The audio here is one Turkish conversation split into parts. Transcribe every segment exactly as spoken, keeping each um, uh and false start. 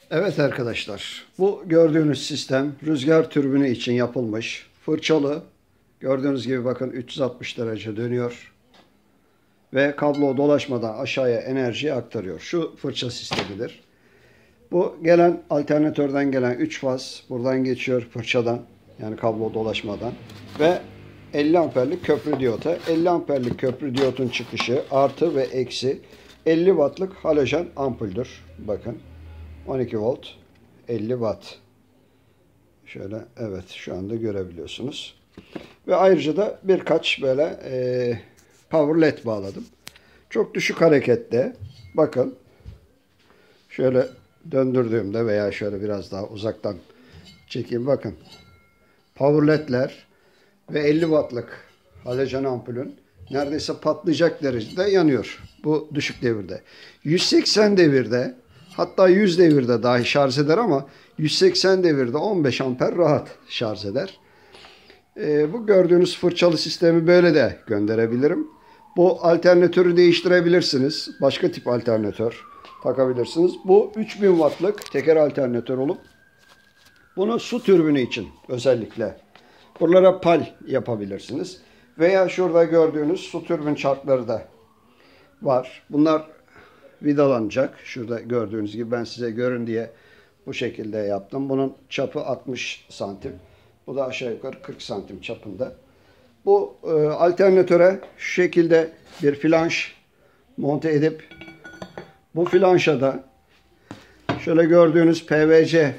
Evet arkadaşlar, bu gördüğünüz sistem rüzgar türbini için yapılmış. Fırçalı, gördüğünüz gibi bakın üç yüz altmış derece dönüyor. Ve kablo dolaşmadan aşağıya enerjiyi aktarıyor. Şu fırça sistemidir. Bu gelen alternatörden gelen üç faz buradan geçiyor fırçadan. Yani kablo dolaşmadan. Ve elli amperlik köprü diyota. elli amperlik köprü diyotun çıkışı artı ve eksi elli wattlık halojen ampuldür. Bakın. on iki volt, elli watt. Şöyle, evet, şu anda görebiliyorsunuz. Ve ayrıca da birkaç böyle e, power led bağladım. Çok düşük harekette. Bakın. Şöyle döndürdüğümde veya şöyle biraz daha uzaktan çekeyim. Bakın. Power ledler ve elli wattlık halojen ampulün neredeyse patlayacak derecede yanıyor. Bu düşük devirde. yüz seksen devirde, hatta yüz devirde dahi şarj eder ama yüz seksen devirde on beş amper rahat şarj eder. Ee, bu gördüğünüz fırçalı sistemi böyle de gönderebilirim. Bu alternatörü değiştirebilirsiniz. Başka tip alternatör takabilirsiniz. Bu üç bin wattlık teker alternatör olup bunu su türbini için özellikle buralara pal yapabilirsiniz. Veya şurada gördüğünüz su türbin çarkları da var. Bunlar vidalanacak. Şurada gördüğünüz gibi ben size görün diye bu şekilde yaptım. Bunun çapı altmış santim. Bu da aşağı yukarı kırk santim çapında. Bu e, alternatöre şu şekilde bir flanş monte edip bu flanşa da şöyle gördüğünüz P V C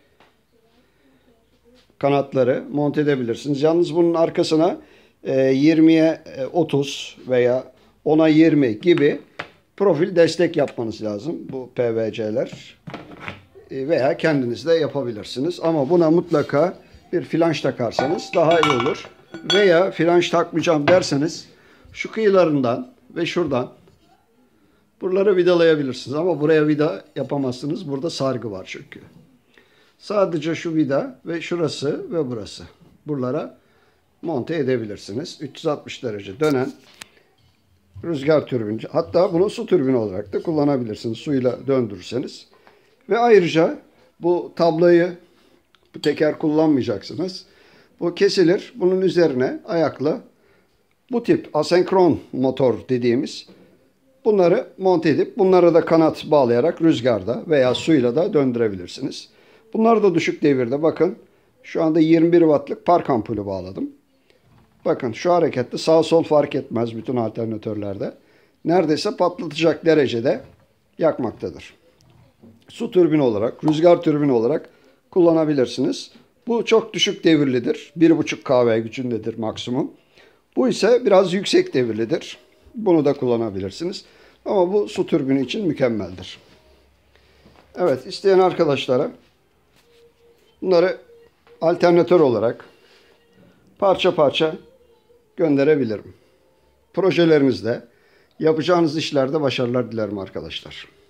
kanatları monte edebilirsiniz. Yalnız bunun arkasına yirmiye otuz veya ona yirmi gibi profil destek yapmanız lazım. Bu P V C'ler veya kendiniz de yapabilirsiniz. Ama buna mutlaka bir flanş takarsanız daha iyi olur. Veya flanş takmayacağım derseniz şu kıyılarından ve şuradan buraları vidalayabilirsiniz. Ama buraya vida yapamazsınız. Burada sargı var çünkü. Sadece şu vida ve şurası ve burası. Buralara monte edebilirsiniz. üç yüz altmış derece dönen rüzgar türbini. Hatta bunu su türbini olarak da kullanabilirsiniz. Suyla döndürürseniz. Ve ayrıca bu tablayı, bu teker kullanmayacaksınız. Bu kesilir. Bunun üzerine ayaklı bu tip asenkron motor dediğimiz bunları monte edip bunlara da kanat bağlayarak rüzgarda veya suyla da döndürebilirsiniz. Bunlar da düşük devirde. Bakın şu anda yirmi bir wattlık park ampulü bağladım. Bakın şu harekette sağ sol fark etmez bütün alternatörlerde. Neredeyse patlatacak derecede yakmaktadır. Su türbini olarak, rüzgar türbini olarak kullanabilirsiniz. Bu çok düşük devirlidir. bir buçuk kW gücündedir maksimum. Bu ise biraz yüksek devirlidir. Bunu da kullanabilirsiniz. Ama bu su türbini için mükemmeldir. Evet, isteyen arkadaşlara bunları alternatör olarak parça parça gönderebilirim. Projelerinizde, yapacağınız işlerde başarılar dilerim arkadaşlar.